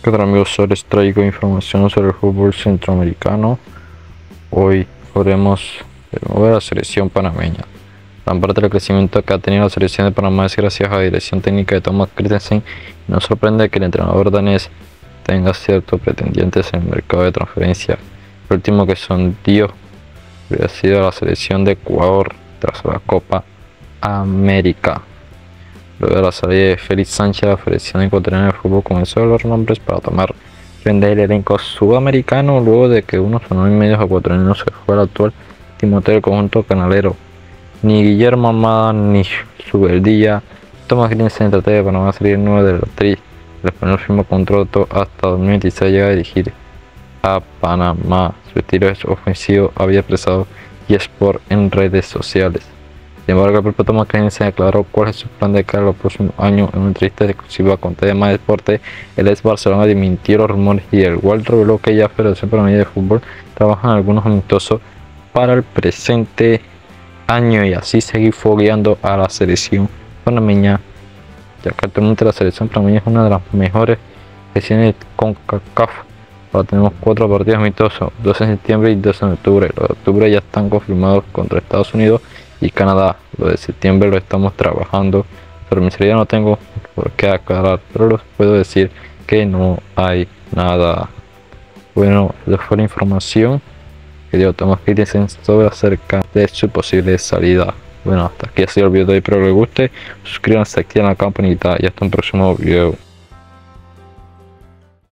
¿Qué tal amigos? Hoy les traigo información sobre el fútbol centroamericano. Hoy podremos ver la selección panameña. Gran parte del crecimiento que ha tenido la selección de Panamá es gracias a la dirección técnica de Thomas Christensen. No sorprende que el entrenador danés tenga ciertos pretendientes en el mercado de transferencia. El último que sondió habría sido la selección de Ecuador tras la Copa América. Luego de la salida de Félix Sánchez, la Federación Ecuatoriana de Fútbol comenzó a los nombres para tomar riendas del elenco sudamericano, luego de que unos sonó en medios ecuatorianos se fue el actual Timoteo del conjunto canalero. Ni Guillermo Almada ni Subeldía. Thomas Christensen trata de Panamá salir el 9 de la actriz. El español firmó contrato hasta 2026, llega a dirigir a Panamá. Su estilo es ofensivo, había expresado eSport en redes sociales. Sin embargo, el propio Thomas Christensen declaró cuál es su plan de cara a los próximos años en una entrevista exclusiva con TDM Deporte. El ex Barcelona desmintió los rumores y el cual reveló que ya Federación Panameña de Fútbol trabaja en algunos amistosos para el presente año y así seguir fogueando a la selección panameña, ya que actualmente la selección panameña es una de las mejores selecciones con CONCACAF. Ahora tenemos 4 partidos amistosos, 2 en septiembre y 2 en octubre. Los de octubre ya están confirmados contra Estados Unidos y Canadá. Lo de septiembre lo estamos trabajando, pero mi serie no tengo por qué aclarar, pero les puedo decir que no hay nada. Bueno, esa fue la información que dio Thomas Christensen sobre acerca de su posible salida. Bueno, hasta aquí ha sido el video de hoy, espero que les guste, suscríbanse, activen la campanita y hasta un próximo video.